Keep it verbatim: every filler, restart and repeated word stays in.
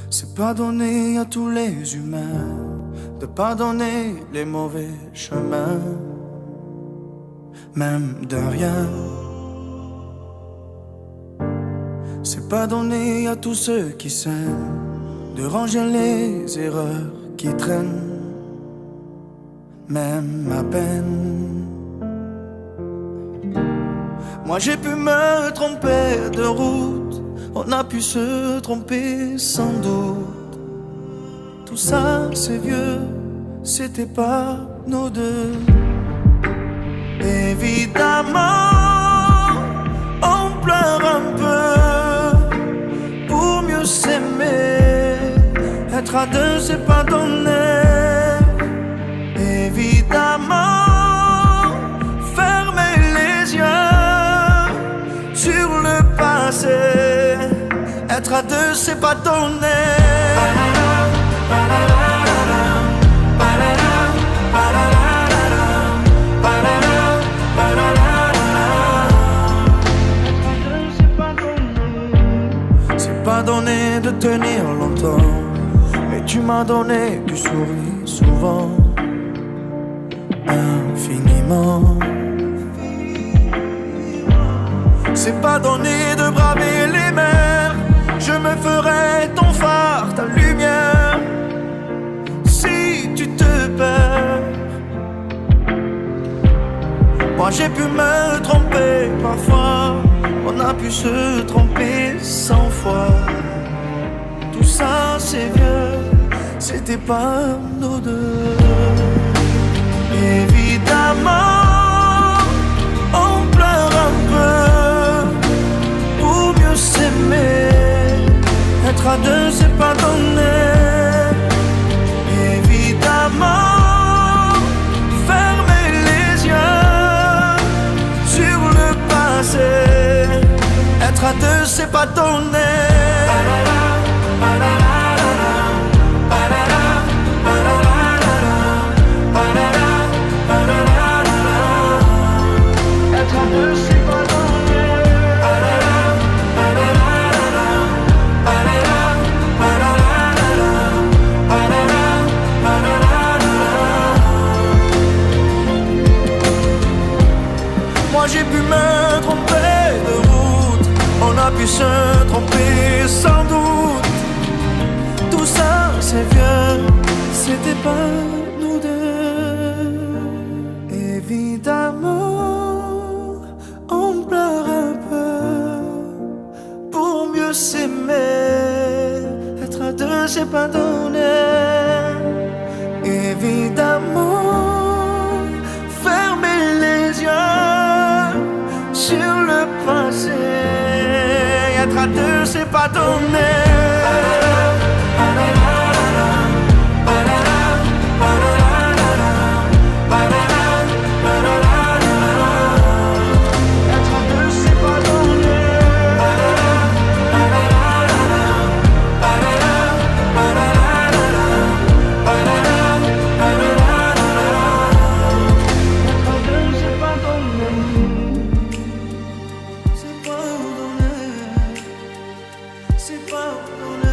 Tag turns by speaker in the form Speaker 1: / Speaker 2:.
Speaker 1: C'est pas donné à tous les humains de pardonner les mauvais chemins, même de rien. C'est pas donné à tous ceux qui s'aiment de ranger les erreurs qui traînent, même à peine. Moi j'ai pu me tromper de route, on a pu se tromper sans doute. Tout ça c'est vieux, c'était pas nos deux. Évidemment, on pleure un peu pour mieux s'aimer. Être à deux c'est pas donné. Évidemment, fermer les yeux sur le passé. Être à deux c'est pas donné. C'est pas donné de tenir longtemps, mais tu m'as donné du sourire souvent, infiniment. C'est pas donné de braver les mers, je me ferai ton phare, ta lumière, si tu te perds. Moi j'ai pu me tromper parfois, on a pu se tromper cent fois. Tout ça c'est vieux, c'était pas nos deux. Évidemment, on pleure un peu pour mieux s'aimer. Être à deux c'est pas donné. Évidemment, fermer les yeux sur le passé. Être à deux c'est pas donné. Moi j'ai pu me tromper de route, on a pu se tromper sans doute. Tout ça c'est vieux, c'était pas nous deux. Évidemment, on pleure un peu pour mieux s'aimer. Être à deux c'est pas donné. Évidemment, fermer les yeux sur le passé. Être à deux c'est pas donné. C'est pas donné.